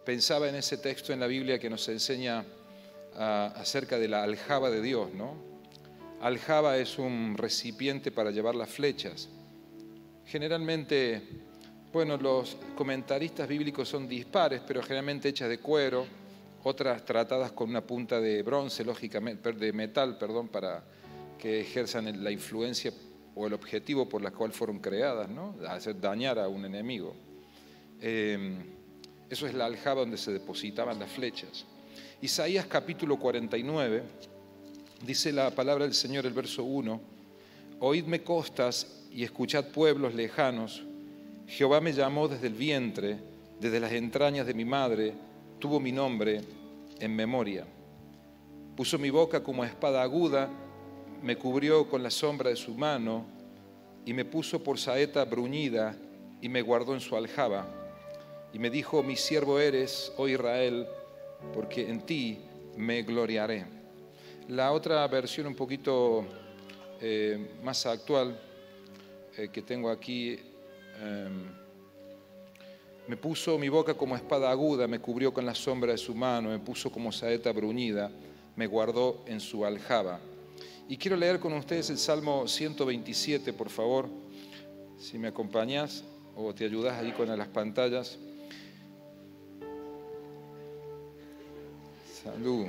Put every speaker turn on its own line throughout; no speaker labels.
pensaba en ese texto en la Biblia que nos enseña acerca de la aljaba de Dios, ¿no? Aljaba es un recipiente para llevar las flechas. Generalmente, bueno, los comentaristas bíblicos son dispares, pero generalmente hechas de cuero, otras tratadas con una punta de bronce, lógicamente, de metal, perdón, para que ejerzan la influencia o el objetivo por la cual fueron creadas, ¿no? Hacer dañar a un enemigo. Eso es la aljaba donde se depositaban las flechas. Isaías capítulo 49, dice la palabra del Señor, el verso 1, oídme costas y escuchad pueblos lejanos. Jehová me llamó desde el vientre, desde las entrañas de mi madre, tuvo mi nombre en memoria. Puso mi boca como espada aguda, me cubrió con la sombra de su mano y me puso por saeta bruñida y me guardó en su aljaba. Y me dijo, mi siervo eres, oh Israel, porque en ti me gloriaré. La otra versión un poquito más actual que tengo aquí, me puso mi boca como espada aguda, me cubrió con la sombra de su mano, me puso como saeta bruñida, me guardó en su aljaba. Y quiero leer con ustedes el Salmo 127, por favor, si me acompañas o te ayudas ahí con las pantallas. Salud.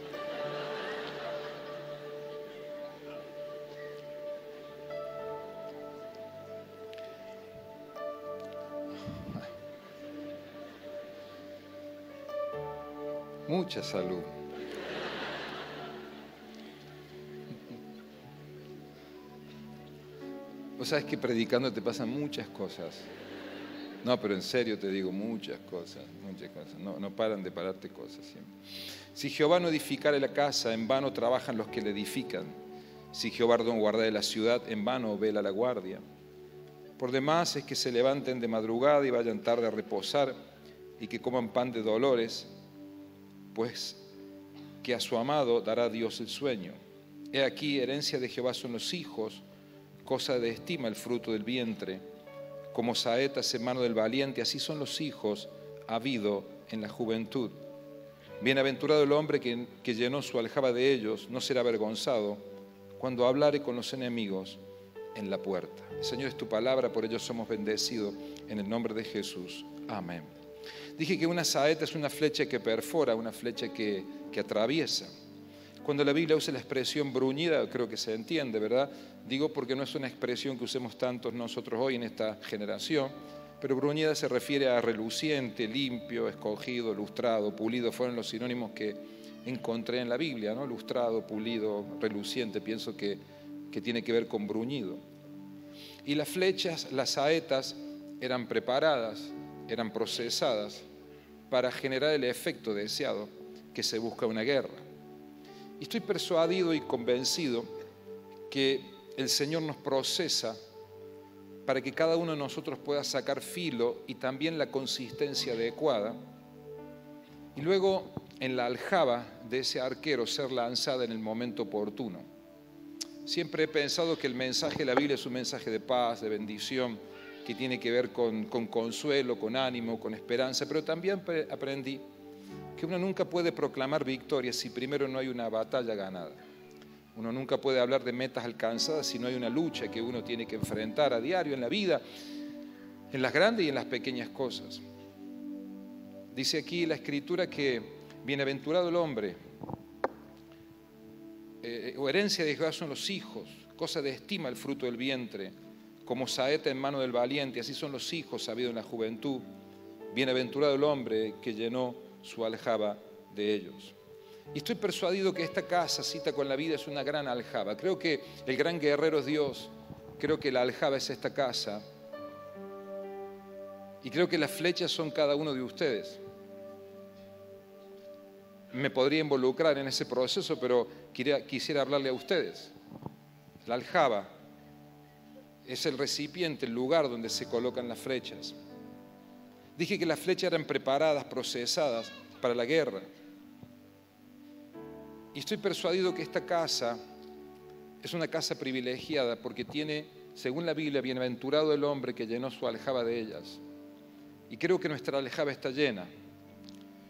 Mucha salud. Vos sabés que predicando te pasan muchas cosas. No, pero en serio te digo, muchas cosas. No paran de pararte cosas siempre. Si Jehová no edificare la casa, en vano trabajan los que la edifican. Si Jehová no guardare la ciudad, en vano vela la guardia. Por demás es que se levanten de madrugada y vayan tarde a reposar y que coman pan de dolores, pues que a su amado dará Dios el sueño. He aquí, herencia de Jehová son los hijos, cosa de estima el fruto del vientre. Como saetas en mano del valiente, así son los hijos habido en la juventud. Bienaventurado el hombre que llenó su aljaba de ellos, no será avergonzado cuando hablare con los enemigos en la puerta. Señor, es tu palabra, por ello somos bendecidos en el nombre de Jesús. Amén. Dije que una saeta es una flecha que perfora, una flecha que atraviesa. Cuando la Biblia usa la expresión bruñida, creo que se entiende, ¿verdad? Digo porque no es una expresión que usemos tantos nosotros hoy en esta generación, pero bruñida se refiere a reluciente, limpio, escogido, lustrado, pulido. Fueron los sinónimos que encontré en la Biblia, ¿no? Lustrado, pulido, reluciente, pienso que tiene que ver con bruñido. Y las flechas, las saetas, eran preparadas, eran procesadas para generar el efecto deseado que se busca en una guerra. Y estoy persuadido y convencido que el Señor nos procesa para que cada uno de nosotros pueda sacar filo y también la consistencia adecuada, y luego en la aljaba de ese arquero ser lanzada en el momento oportuno. Siempre he pensado que el mensaje de la Biblia es un mensaje de paz, de bendición, que tiene que ver con consuelo, con ánimo, con esperanza, pero también aprendí que uno nunca puede proclamar victoria si primero no hay una batalla ganada. Uno nunca puede hablar de metas alcanzadas si no hay una lucha que uno tiene que enfrentar a diario en la vida, en las grandes y en las pequeñas cosas. Dice aquí la Escritura que bienaventurado el hombre, o herencia de Jehová son los hijos, cosa de estima el fruto del vientre, como saeta en mano del valiente, así son los hijos sabidos en la juventud. Bienaventurado el hombre que llenó su aljaba de ellos. Y estoy persuadido que esta casa, cita con la vida, es una gran aljaba. Creo que el gran guerrero es Dios. Creo que la aljaba es esta casa. Y creo que las flechas son cada uno de ustedes. Me podría involucrar en ese proceso, pero quisiera hablarle a ustedes. La aljaba es el recipiente, el lugar donde se colocan las flechas. Dije que las flechas eran preparadas, procesadas para la guerra. Y estoy persuadido que esta casa es una casa privilegiada porque tiene, según la Biblia, bienaventurado el hombre que llenó su aljaba de ellas. Y creo que nuestra aljaba está llena.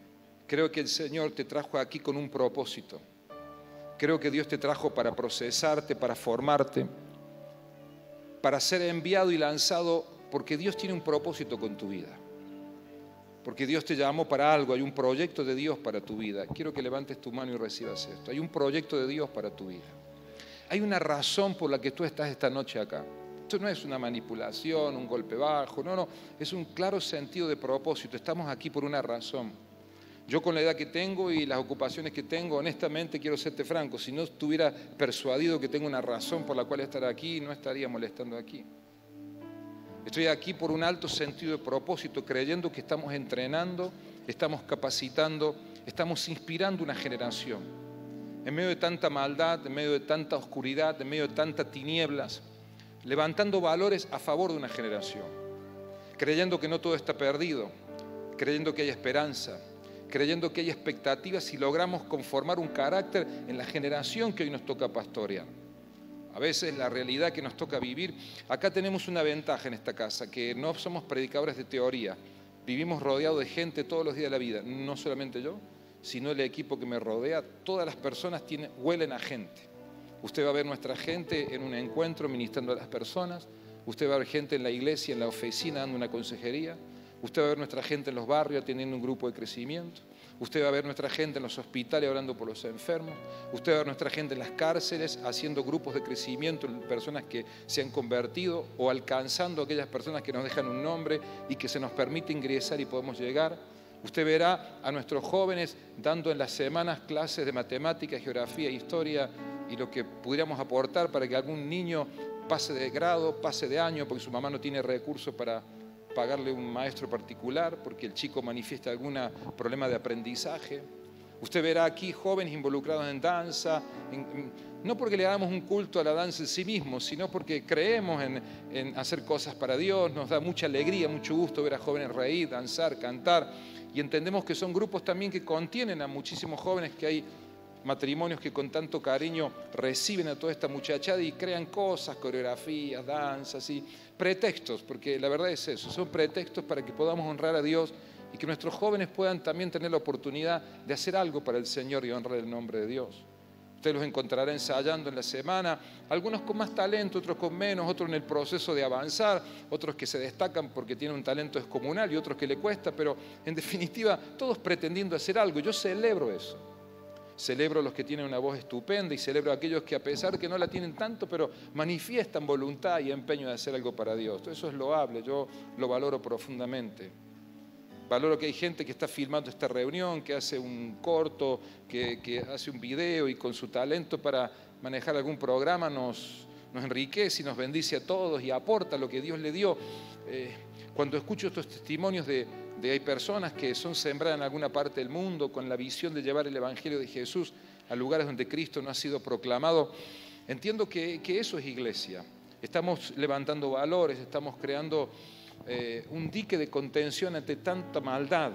Creo que el Señor te trajo aquí con un propósito. Creo que Dios te trajo para procesarte, para formarte, para ser enviado y lanzado, porque Dios tiene un propósito con tu vida. Porque Dios te llamó para algo, hay un proyecto de Dios para tu vida. Quiero que levantes tu mano y recibas esto. Hay un proyecto de Dios para tu vida. Hay una razón por la que tú estás esta noche acá. Esto no es una manipulación, un golpe bajo, no, es un claro sentido de propósito. Estamos aquí por una razón. Yo con la edad que tengo y las ocupaciones que tengo, honestamente quiero serte franco, si no estuviera persuadido que tengo una razón por la cual estar aquí, no estaría molestando aquí. Estoy aquí por un alto sentido de propósito, creyendo que estamos entrenando, estamos capacitando, estamos inspirando una generación. En medio de tanta maldad, en medio de tanta oscuridad, en medio de tantas tinieblas, levantando valores a favor de una generación, creyendo que no todo está perdido, creyendo que hay esperanza, creyendo que hay expectativas si logramos conformar un carácter en la generación que hoy nos toca pastorear. A veces la realidad que nos toca vivir, acá tenemos una ventaja en esta casa, que no somos predicadores de teoría, vivimos rodeados de gente todos los días de la vida, no solamente yo, sino el equipo que me rodea, todas las personas huelen a gente. Usted va a ver nuestra gente en un encuentro ministrando a las personas, usted va a ver gente en la iglesia, en la oficina dando una consejería, usted va a ver nuestra gente en los barrios atendiendo un grupo de crecimiento, usted va a ver nuestra gente en los hospitales orando por los enfermos, usted va a ver nuestra gente en las cárceles haciendo grupos de crecimiento, personas que se han convertido o alcanzando a aquellas personas que nos dejan un nombre y que se nos permite ingresar y podemos llegar. Usted verá a nuestros jóvenes dando en las semanas clases de matemáticas, geografía, historia y lo que pudiéramos aportar para que algún niño pase de grado, pase de año, porque su mamá no tiene recursos para pagarle un maestro particular, porque el chico manifiesta algún problema de aprendizaje. Usted verá aquí jóvenes involucrados en danza, no porque le damos un culto a la danza en sí mismo, sino porque creemos en hacer cosas para Dios. Nos da mucha alegría, mucho gusto ver a jóvenes reír, danzar, cantar, y entendemos que son grupos también que contienen a muchísimos jóvenes, que hay matrimonios que con tanto cariño reciben a toda esta muchachada y crean cosas, coreografías, danzas y pretextos, porque la verdad es eso, son pretextos para que podamos honrar a Dios y que nuestros jóvenes puedan también tener la oportunidad de hacer algo para el Señor y honrar el nombre de Dios. Usted los encontrará ensayando en la semana, algunos con más talento, otros con menos, otros en el proceso de avanzar, otros que se destacan porque tienen un talento descomunal y otros que le cuesta, pero en definitiva todos pretendiendo hacer algo. Yo celebro eso. Celebro a los que tienen una voz estupenda y celebro a aquellos que a pesar que no la tienen tanto, pero manifiestan voluntad y empeño de hacer algo para Dios. Eso es loable, yo lo valoro profundamente. Valoro que hay gente que está filmando esta reunión, que hace un corto, que hace un video y con su talento para manejar algún programa nos enriquece y nos bendice a todos y aporta lo que Dios le dio. Cuando escucho estos testimonios de hay personas que son sembradas en alguna parte del mundo con la visión de llevar el Evangelio de Jesús a lugares donde Cristo no ha sido proclamado, entiendo que eso es iglesia. Estamos levantando valores, estamos creando un dique de contención ante tanta maldad.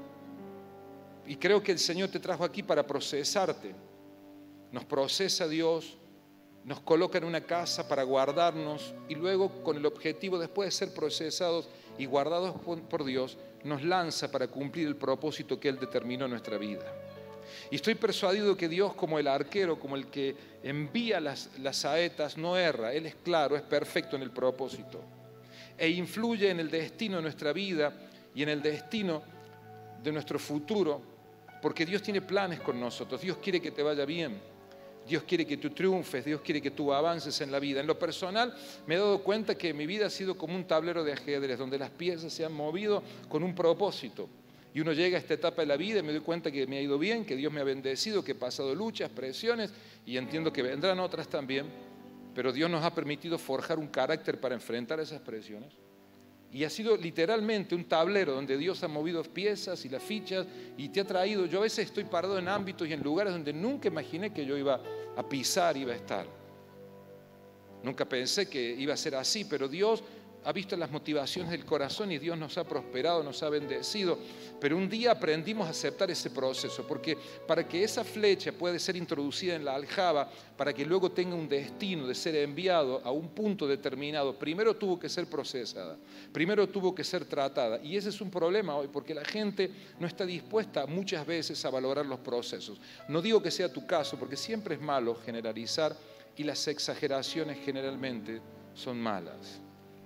Y creo que el Señor te trajo aquí para procesarte. Nos procesa Dios, nos coloca en una casa para guardarnos y luego con el objetivo, después de ser procesados y guardados por Dios, nos lanza para cumplir el propósito que Él determinó en nuestra vida. Y estoy persuadido que Dios, como el arquero, como el que envía las saetas, no erra. Él es claro, es perfecto en el propósito. E influye en el destino de nuestra vida y en el destino de nuestro futuro, porque Dios tiene planes con nosotros. Dios quiere que te vaya bien. Dios quiere que tú triunfes, Dios quiere que tú avances en la vida. En lo personal me he dado cuenta que mi vida ha sido como un tablero de ajedrez, donde las piezas se han movido con un propósito. Y uno llega a esta etapa de la vida y me doy cuenta que me ha ido bien, que Dios me ha bendecido, que he pasado luchas, presiones, y entiendo que vendrán otras también. Pero Dios nos ha permitido forjar un carácter para enfrentar esas presiones. Y ha sido literalmente un tablero donde Dios ha movido piezas y las fichas y te ha traído. Yo a veces estoy parado en ámbitos y en lugares donde nunca imaginé que yo iba a pisar, iba a estar. Nunca pensé que iba a ser así, pero Dios ha visto las motivaciones del corazón y Dios nos ha prosperado, nos ha bendecido. Pero un día aprendimos a aceptar ese proceso, porque para que esa flecha pueda ser introducida en la aljaba, para que luego tenga un destino de ser enviado a un punto determinado, primero tuvo que ser procesada, primero tuvo que ser tratada. Y ese es un problema hoy, porque la gente no está dispuesta muchas veces a valorar los procesos. No digo que sea tu caso, porque siempre es malo generalizar y las exageraciones generalmente son malas.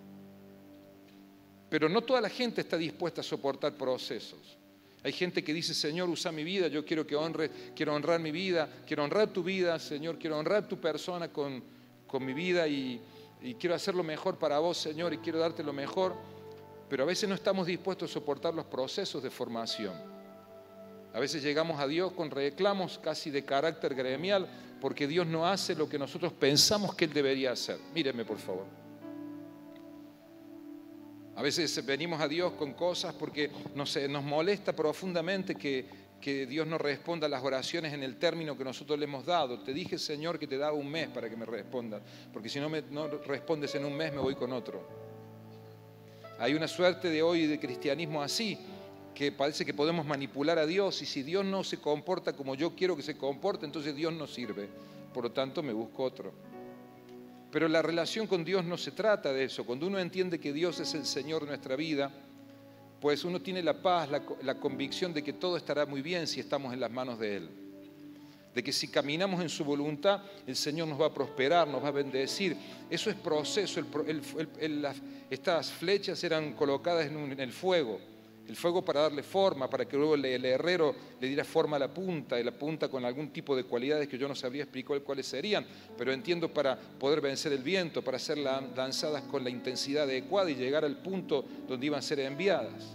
Pero no toda la gente está dispuesta a soportar procesos. Hay gente que dice, Señor, usa mi vida, yo quiero quiero honrar mi vida, quiero honrar tu vida, Señor, quiero honrar tu persona con mi vida y quiero hacer lo mejor para vos, Señor, y quiero darte lo mejor. Pero a veces no estamos dispuestos a soportar los procesos de formación. A veces llegamos a Dios con reclamos casi de carácter gremial, porque Dios no hace lo que nosotros pensamos que Él debería hacer. Míreme, por favor. A veces venimos a Dios con cosas porque nos molesta profundamente que Dios no responda a las oraciones en el término que nosotros le hemos dado. Te dije, Señor, que te daba un mes para que me respondas, porque si no respondes en un mes me voy con otro. Hay una suerte de hoy de cristianismo así, que parece que podemos manipular a Dios, y si Dios no se comporta como yo quiero que se comporte, entonces Dios no sirve. Por lo tanto, me busco otro. Pero la relación con Dios no se trata de eso. Cuando uno entiende que Dios es el Señor de nuestra vida, pues uno tiene la paz, la convicción de que todo estará muy bien si estamos en las manos de Él. De que si caminamos en su voluntad, el Señor nos va a prosperar, nos va a bendecir. Eso es proceso. Estas flechas eran colocadas en el fuego. El fuego para darle forma, para que luego el herrero le diera forma a la punta, y la punta con algún tipo de cualidades que yo no sabría explicar cuáles serían, pero entiendo para poder vencer el viento, para ser lanzadas con la intensidad adecuada y llegar al punto donde iban a ser enviadas.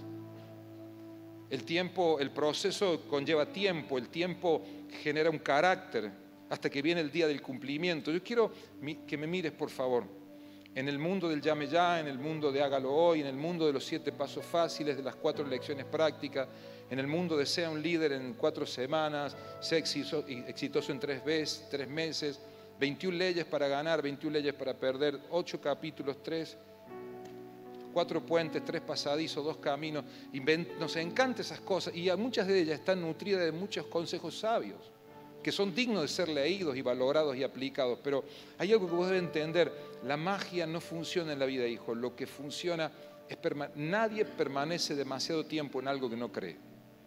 El proceso conlleva tiempo, el tiempo genera un carácter hasta que viene el día del cumplimiento. Yo quiero que me mires, por favor. En el mundo del llame ya, en el mundo de hágalo hoy, en el mundo de los 7 pasos fáciles, de las 4 lecciones prácticas, en el mundo de sea un líder en 4 semanas, sea exitoso en 3 meses, 21 leyes para ganar, 21 leyes para perder, 8 capítulos, 4 puentes, 3 pasadizos, 2 caminos. Nos encantan esas cosas y muchas de ellas están nutridas de muchos consejos sabios, que son dignos de ser leídos y valorados y aplicados. Pero hay algo que vos debes entender: la magia no funciona en la vida, hijo. Lo que funciona es nadie permanece demasiado tiempo en algo que no cree.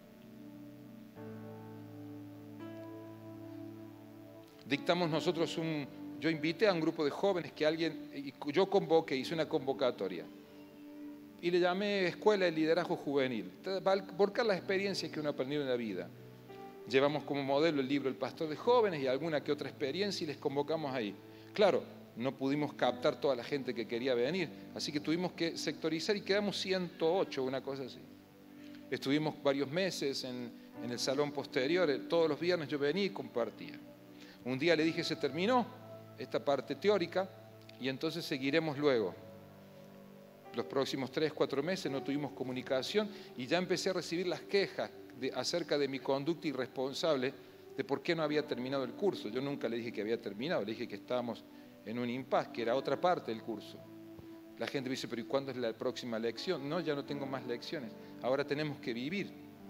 Dictamos nosotros yo invité a un grupo de jóvenes yo convoqué, hice una convocatoria y le llamé Escuela de Liderazgo Juvenil, para volcar las experiencias que uno ha aprendido en la vida. Llevamos como modelo el libro El Pastor de Jóvenes y alguna que otra experiencia y les convocamos ahí. Claro, no pudimos captar toda la gente que quería venir, así que tuvimos que sectorizar y quedamos 108, una cosa así. Estuvimos varios meses en el salón posterior, todos los viernes yo venía y compartía. Un día le dije, se terminó esta parte teórica y entonces seguiremos luego. Los próximos 3-4 meses no tuvimos comunicación y ya empecé a recibir las quejas acerca de mi conducta irresponsable, de por qué no había terminado el curso. Yo nunca le dije que había terminado, le dije que estábamos en un impasse, que era otra parte del curso. La gente me dice, pero ¿y cuándo es la próxima lección? No, ya no tengo más lecciones, ahora tenemos que vivir.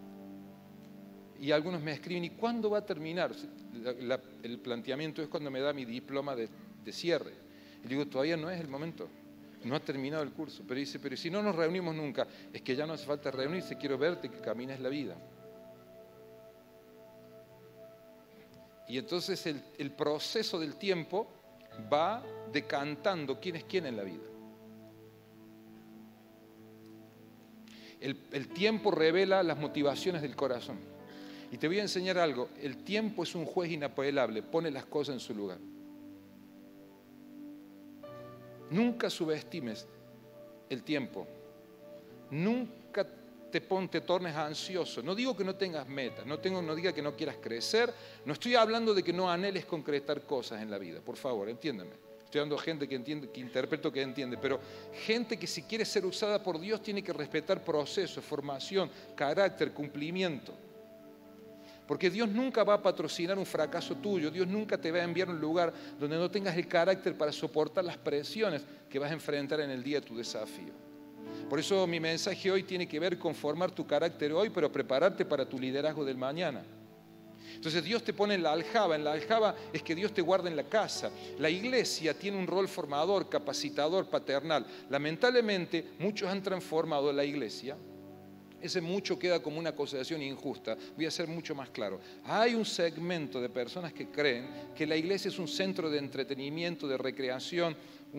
Y algunos me escriben, ¿y cuándo va a terminar? El planteamiento es cuando me da mi diploma de cierre. Y digo, todavía no es el momento, no ha terminado el curso. Pero dice, pero si no nos reunimos nunca, es que ya no hace falta reunirse, quiero verte que camines la vida. Y entonces el proceso del tiempo va decantando quién es quién en la vida. El tiempo revela las motivaciones del corazón. Y te voy a enseñar algo, el tiempo es un juez inapelable, pone las cosas en su lugar. Nunca subestimes el tiempo, nunca te tornes ansioso. No digo que no tengas metas, no diga que no quieras crecer, no estoy hablando de que no anheles concretar cosas en la vida, por favor, entiéndeme. Estoy hablando de gente que entiende, que interpreto que entiende, pero gente que si quiere ser usada por Dios tiene que respetar procesos, formación, carácter, cumplimiento. Porque Dios nunca va a patrocinar un fracaso tuyo. Dios nunca te va a enviar a un lugar donde no tengas el carácter para soportar las presiones que vas a enfrentar en el día de tu desafío. Por eso mi mensaje hoy tiene que ver con formar tu carácter hoy, pero prepararte para tu liderazgo del mañana. Entonces Dios te pone en la aljaba. En la aljaba es que Dios te guarda en la casa. La iglesia tiene un rol formador, capacitador, paternal. Lamentablemente muchos han transformado la iglesia. Ese mucho queda como una acusación injusta. Voy a ser mucho más claro. Hay un segmento de personas que creen que la iglesia es un centro de entretenimiento, de recreación,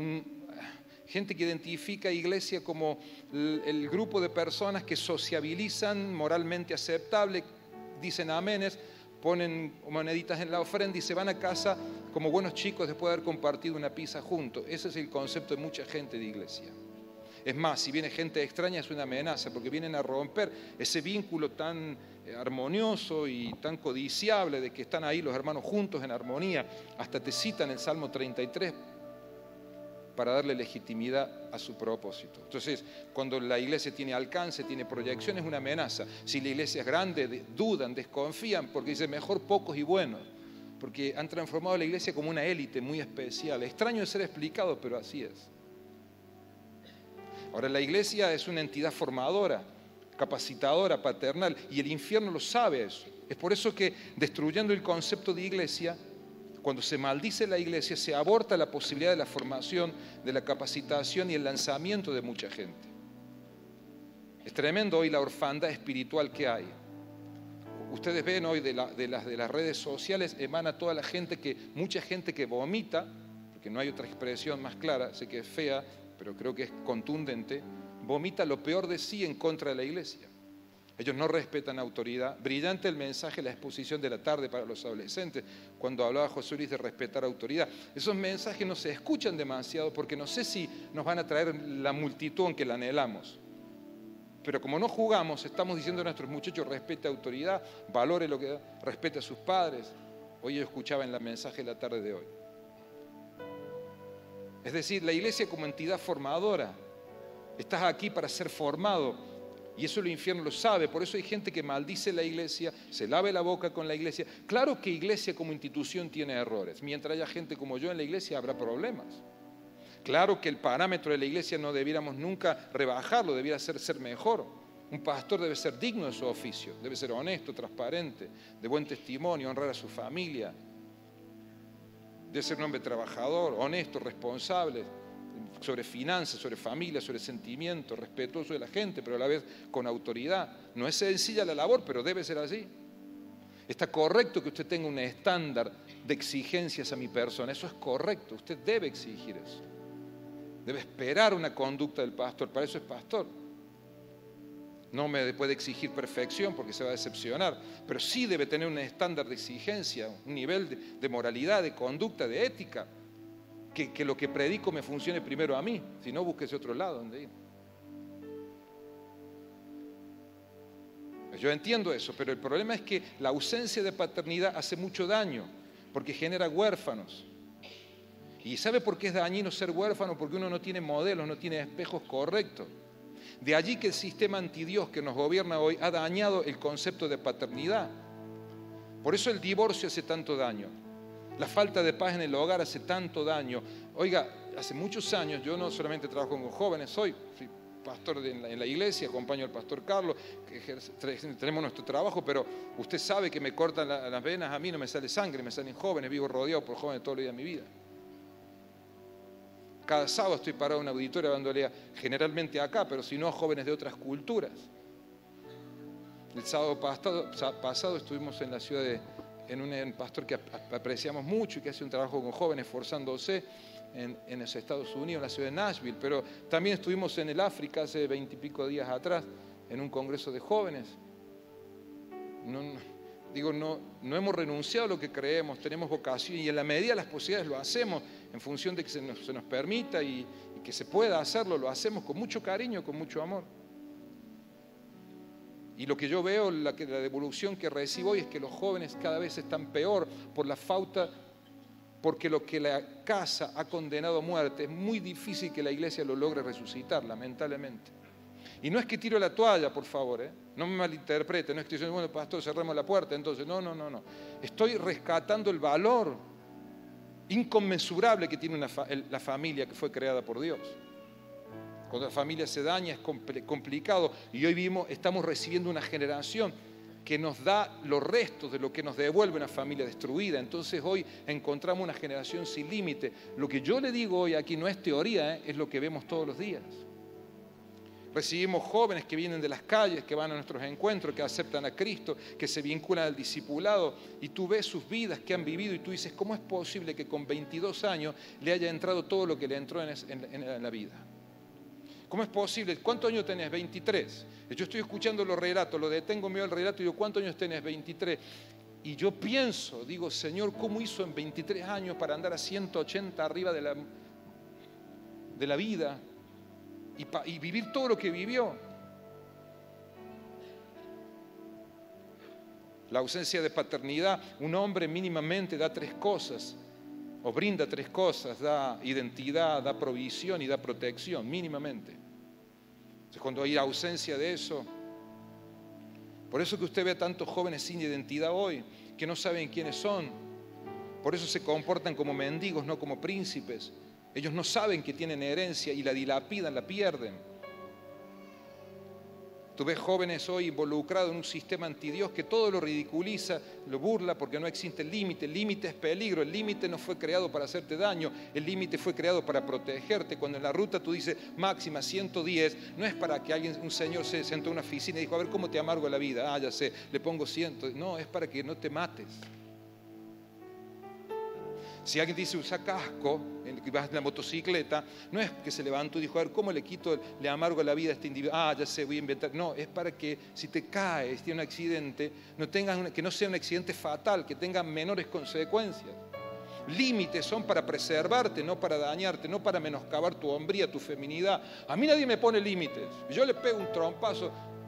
gente que identifica a iglesia como el grupo de personas que sociabilizan moralmente aceptable, dicen amenes, ponen moneditas en la ofrenda y se van a casa como buenos chicos después de haber compartido una pizza juntos. Ese es el concepto de mucha gente de iglesia. Es más, si viene gente extraña es una amenaza, porque vienen a romper ese vínculo tan armonioso y tan codiciable de que están ahí los hermanos juntos en armonía. Hasta te citan el Salmo 33 para darle legitimidad a su propósito. Entonces, cuando la iglesia tiene alcance, tiene proyección, es una amenaza. Si la iglesia es grande, dudan, desconfían, porque dicen mejor pocos y buenos, porque han transformado la iglesia como una élite muy especial. Extraño de ser explicado, pero así es. Ahora, la iglesia es una entidad formadora, capacitadora, paternal, y el infierno lo sabe eso. Es por eso que, destruyendo el concepto de iglesia, cuando se maldice la iglesia, se aborta la posibilidad de la formación, de la capacitación y el lanzamiento de mucha gente. Es tremendo hoy la orfandad espiritual que hay. Ustedes ven hoy de las redes sociales, emana toda la gente mucha gente que vomita, porque no hay otra expresión más clara, sé que es fea, pero creo que es contundente, vomita lo peor de sí en contra de la iglesia. Ellos no respetan autoridad. Brillante el mensaje, la exposición de la tarde para los adolescentes, cuando hablaba José Luis de respetar autoridad. Esos mensajes no se escuchan demasiado porque no sé si nos van a traer la multitud en que la anhelamos. Pero como no jugamos, estamos diciendo a nuestros muchachos, respete autoridad, valore lo que da, respete a sus padres. Hoy yo escuchaba en el mensaje de la tarde de hoy. Es decir, la iglesia como entidad formadora. Estás aquí para ser formado. Y eso el infierno lo sabe. Por eso hay gente que maldice la iglesia, se lave la boca con la iglesia. Claro que iglesia como institución tiene errores. Mientras haya gente como yo en la iglesia habrá problemas. Claro que el parámetro de la iglesia no debiéramos nunca rebajarlo, debiera ser mejor. Un pastor debe ser digno de su oficio, debe ser honesto, transparente, de buen testimonio, honrar a su familia. Debe ser un hombre trabajador, honesto, responsable, sobre finanzas, sobre familia, sobre sentimientos, respetuoso de la gente, pero a la vez con autoridad. No es sencilla la labor, pero debe ser así. Está correcto que usted tenga un estándar de exigencias a mi persona, eso es correcto, usted debe exigir eso. Debe esperar una conducta del pastor, para eso es pastor. No me puede exigir perfección porque se va a decepcionar, pero sí debe tener un estándar de exigencia, un nivel de moralidad, de conducta, de ética, que lo que predico me funcione primero a mí, si no búsquese otro lado donde ir. Yo entiendo eso, pero el problema es que la ausencia de paternidad hace mucho daño, porque genera huérfanos. ¿Y sabe por qué es dañino ser huérfano? Porque uno no tiene modelos, no tiene espejos correctos. De allí que el sistema antidios que nos gobierna hoy ha dañado el concepto de paternidad. Por eso el divorcio hace tanto daño. La falta de paz en el hogar hace tanto daño. Oiga, hace muchos años yo no solamente trabajo con jóvenes, soy pastor en la iglesia, acompaño al pastor Carlos, tenemos nuestro trabajo, pero usted sabe que me cortan las venas, a mí no me sale sangre, me salen jóvenes, vivo rodeado por jóvenes todo el día de mi vida. Cada sábado estoy parado en un auditorio dándole generalmente acá, pero si no a jóvenes de otras culturas. El sábado pasado estuvimos en la ciudad en un pastor que apreciamos mucho y que hace un trabajo con jóvenes esforzándose en los Estados Unidos, en la ciudad de Nashville, pero también estuvimos en el África hace 20 y pico días atrás, en un congreso de jóvenes. No hemos renunciado a lo que creemos, tenemos vocación y en la medida de las posibilidades lo hacemos en función de que se nos permita y que se pueda hacerlo, lo hacemos con mucho cariño, con mucho amor. Y lo que yo veo, la devolución que recibo hoy es que los jóvenes cada vez están peor por la falta, porque lo que la casa ha condenado a muerte es muy difícil que la iglesia lo logre resucitar, lamentablemente. Y no es que tiro la toalla, por favor, no me malinterprete, no es que estoy diciendo, bueno, pastor, cerremos la puerta, entonces, no. Estoy rescatando el valor inconmensurable que tiene la familia que fue creada por Dios. Cuando la familia se daña es complicado, y hoy estamos recibiendo una generación que nos da los restos de lo que nos devuelve una familia destruida. Entonces hoy encontramos una generación sin límite. Lo que yo le digo hoy aquí no es teoría, es lo que vemos todos los días. Recibimos jóvenes que vienen de las calles, que van a nuestros encuentros, que aceptan a Cristo, que se vinculan al discipulado, y tú ves sus vidas que han vivido y tú dices, ¿cómo es posible que con 22 años le haya entrado todo lo que le entró en la vida? ¿Cómo es posible? ¿Cuántos años tenés? 23. Yo estoy escuchando los relatos, lo detengo, me veo el relato y digo, ¿cuántos años tenés? 23. Y yo pienso, digo, Señor, ¿cómo hizo en 23 años para andar a 180 arriba de la vida y vivir todo lo que vivió? La ausencia de paternidad, un hombre mínimamente da 3 cosas, o brinda 3 cosas, da identidad, da provisión y da protección, mínimamente. Entonces, cuando hay ausencia de eso, por eso que usted ve a tantos jóvenes sin identidad hoy, que no saben quiénes son, por eso se comportan como mendigos, no como príncipes. Ellos no saben que tienen herencia y la dilapidan, la pierden. Tú ves jóvenes hoy involucrados en un sistema antidios que todo lo ridiculiza, lo burla porque no existe el límite. El límite es peligro, el límite no fue creado para hacerte daño, el límite fue creado para protegerte. Cuando en la ruta tú dices máxima 110, no es para que un señor se sentó en una oficina y dijo, a ver cómo te amargo la vida, ya sé, le pongo 100. No, es para que no te mates. Si alguien dice usa casco, que vas en la motocicleta, no es que se levantó y dijo, a ver, ¿cómo le amargo la vida a este individuo? Ya sé, voy a inventar. No, es para que si te caes, si tienes un accidente, que no sea un accidente fatal, que tenga menores consecuencias. Límites son para preservarte, no para dañarte, no para menoscabar tu hombría, tu feminidad. A mí nadie me pone límites. Yo le pego un trompazo.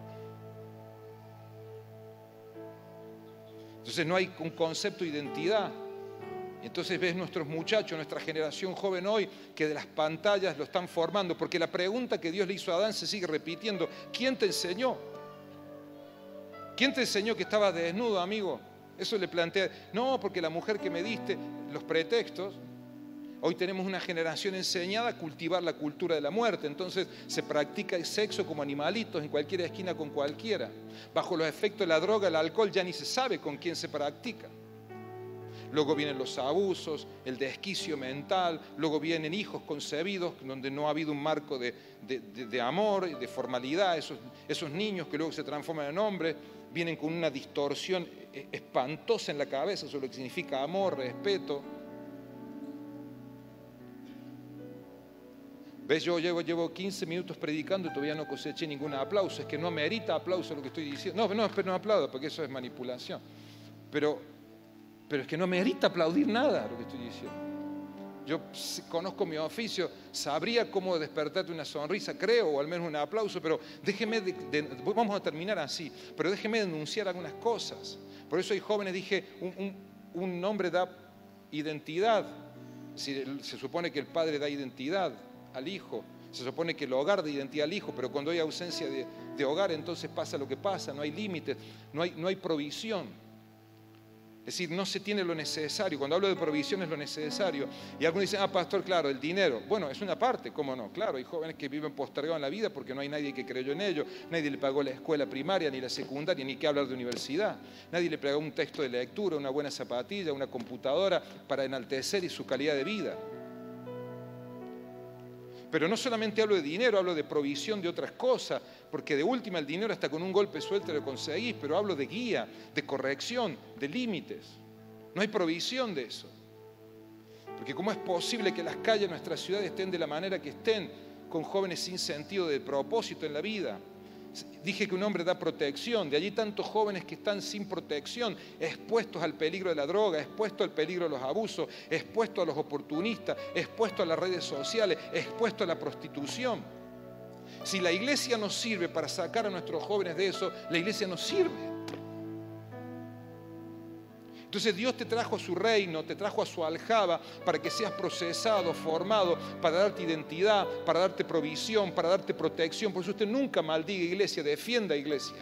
Entonces no hay un concepto de identidad. Entonces ves nuestros muchachos, nuestra generación joven hoy, que de las pantallas lo están formando, porque la pregunta que Dios le hizo a Adán se sigue repitiendo. ¿Quién te enseñó? ¿Quién te enseñó que estabas desnudo, amigo? Eso le plantea. No, porque la mujer que me diste, los pretextos. Hoy tenemos una generación enseñada a cultivar la cultura de la muerte. Entonces se practica el sexo como animalitos en cualquier esquina con cualquiera. Bajo los efectos de la droga, el alcohol, ya ni se sabe con quién se practica. Luego vienen los abusos, el desquicio mental, luego vienen hijos concebidos donde no ha habido un marco de amor, de formalidad, esos niños que luego se transforman en hombres, vienen con una distorsión espantosa en la cabeza sobre lo que significa amor, respeto. ¿Ves? Yo llevo 15 minutos predicando y todavía no coseché ningún aplauso. Es que no amerita aplauso lo que estoy diciendo. No aplaudo porque eso es manipulación. Pero es que no merita aplaudir nada lo que estoy diciendo. Yo conozco mi oficio, sabría cómo despertarte una sonrisa, creo, o al menos un aplauso, pero déjeme, vamos a terminar así, pero déjeme denunciar algunas cosas. Por eso hay jóvenes, dije, un nombre da identidad. Se supone que el padre da identidad al hijo, se supone que el hogar da identidad al hijo, pero cuando hay ausencia de hogar, entonces pasa lo que pasa, no hay límites, no hay provisión. Es decir, no se tiene lo necesario. Cuando hablo de provisión es lo necesario. Y algunos dicen, pastor, claro, el dinero. Bueno, es una parte, ¿cómo no? Claro, hay jóvenes que viven postergados en la vida porque no hay nadie que creyó en ellos. Nadie le pagó la escuela primaria, ni la secundaria, ni qué hablar de universidad. Nadie le pagó un texto de lectura, una buena zapatilla, una computadora para enaltecer su calidad de vida. Pero no solamente hablo de dinero, hablo de provisión de otras cosas, porque de última el dinero hasta con un golpe suelto lo conseguís, pero hablo de guía, de corrección, de límites. No hay provisión de eso. Porque ¿cómo es posible que las calles de nuestra ciudad estén de la manera que estén, con jóvenes sin sentido de propósito en la vida? Dije que un hombre da protección, de allí tantos jóvenes que están sin protección, expuestos al peligro de la droga, expuestos al peligro de los abusos, expuestos a los oportunistas, expuestos a las redes sociales, expuestos a la prostitución. Si la iglesia no sirve para sacar a nuestros jóvenes de eso, la iglesia no sirve. Entonces Dios te trajo a su reino, te trajo a su aljaba para que seas procesado, formado, para darte identidad, para darte provisión, para darte protección. Por eso usted nunca maldiga iglesia, defienda iglesia.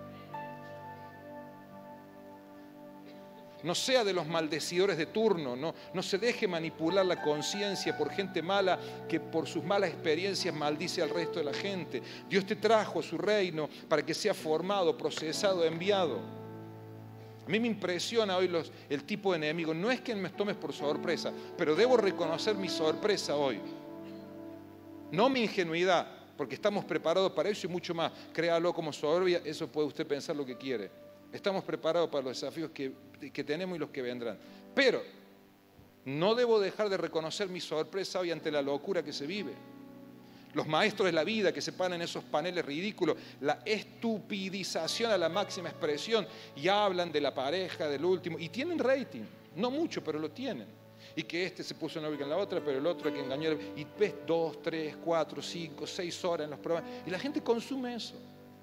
No sea de los maldecidores de turno, no se deje manipular la conciencia por gente mala que por sus malas experiencias maldice al resto de la gente. Dios te trajo a su reino para que sea formado, procesado, enviado. A mí me impresiona hoy el tipo de enemigo. No es que me tomes por sorpresa, pero debo reconocer mi sorpresa hoy. No mi ingenuidad, porque estamos preparados para eso y mucho más. Créalo como soberbia, eso puede usted pensar lo que quiere. Estamos preparados para los desafíos que tenemos y los que vendrán. Pero no debo dejar de reconocer mi sorpresa hoy ante la locura que se vive. Los maestros de la vida que se paran en esos paneles ridículos, la estupidización a la máxima expresión, y hablan de la pareja, del último, y tienen rating, no mucho, pero lo tienen. Y que este se puso novia con la otra, pero el otro que engañó, y ves 2, 3, 4, 5, 6 horas en los programas, y la gente consume eso.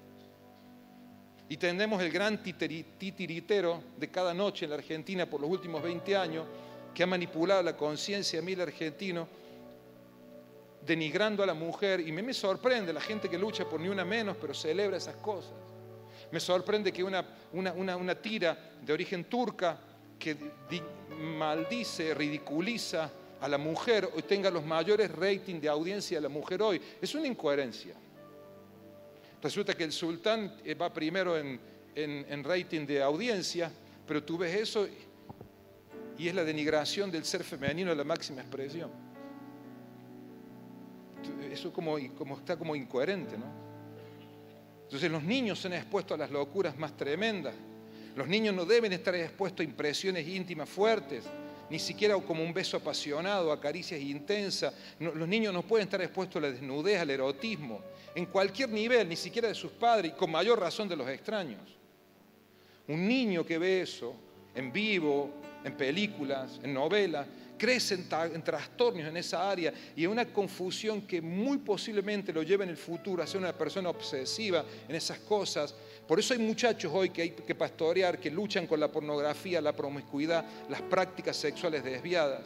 Y tenemos el gran titiritero de cada noche en la Argentina por los últimos 20 años, que ha manipulado la conciencia de mil argentinos, denigrando a la mujer. Y me sorprende la gente que lucha por ni una menos, pero celebra esas cosas. Me sorprende que una tira de origen turca que maldice, ridiculiza a la mujer, hoy tenga los mayores ratings de audiencia de la mujer hoy. Es una incoherencia. Resulta que el sultán va primero en rating de audiencia, pero tú ves eso y es la denigración del ser femenino a la máxima expresión. Eso está como incoherente, ¿no? Entonces los niños son expuestos a las locuras más tremendas. Los niños no deben estar expuestos a impresiones íntimas fuertes, ni siquiera como un beso apasionado, a caricias intensas. No, los niños no pueden estar expuestos a la desnudez, al erotismo, en cualquier nivel, ni siquiera de sus padres, y con mayor razón de los extraños. Un niño que ve eso en vivo, en películas, en novelas, crece en trastornos en esa área y en una confusión que muy posiblemente lo lleva en el futuro a ser una persona obsesiva en esas cosas. Por eso hay muchachos hoy que hay que pastorear, que luchan con la pornografía, la promiscuidad, las prácticas sexuales desviadas.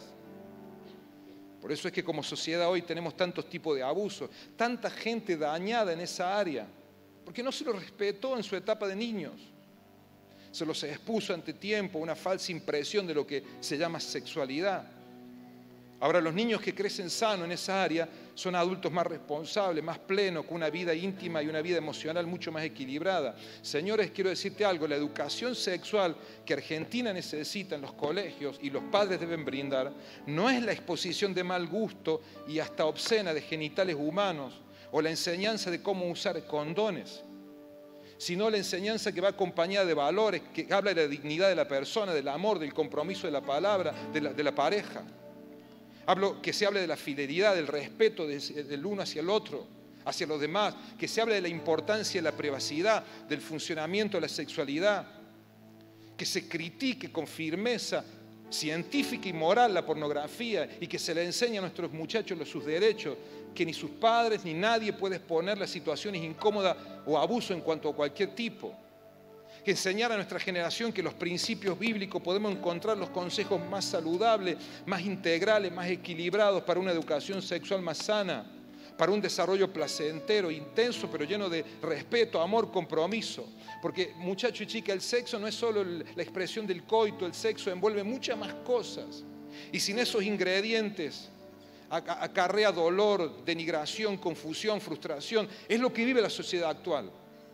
Por eso es que como sociedad hoy tenemos tantos tipos de abusos, tanta gente dañada en esa área, porque no se lo respetó en su etapa de niños. Se los expuso ante tiempo una falsa impresión de lo que se llama sexualidad. Ahora los niños que crecen sanos en esa área son adultos más responsables, más plenos, con una vida íntima y una vida emocional mucho más equilibrada. Señores, quiero decirte algo, la educación sexual que Argentina necesita en los colegios y los padres deben brindar no es la exposición de mal gusto y hasta obscena de genitales humanos o la enseñanza de cómo usar condones, sino la enseñanza que va acompañada de valores, que habla de la dignidad de la persona, del amor, del compromiso de la palabra, de la pareja. Hablo que se hable de la fidelidad, del respeto del uno hacia el otro, hacia los demás, que se hable de la importancia de la privacidad, del funcionamiento de la sexualidad, que se critique con firmeza científica y moral la pornografía y que se le enseñe a nuestros muchachos sus derechos, que ni sus padres ni nadie puede exponerle a situaciones incómodas o abuso en cuanto a cualquier tipo. Que enseñar a nuestra generación que los principios bíblicos podemos encontrar los consejos más saludables, más integrales, más equilibrados para una educación sexual más sana, para un desarrollo placentero, intenso, pero lleno de respeto, amor, compromiso. Porque, muchacho y chica, el sexo no es solo la expresión del coito, el sexo envuelve muchas más cosas. Y sin esos ingredientes acarrea dolor, denigración, confusión, frustración. Es lo que vive la sociedad actual.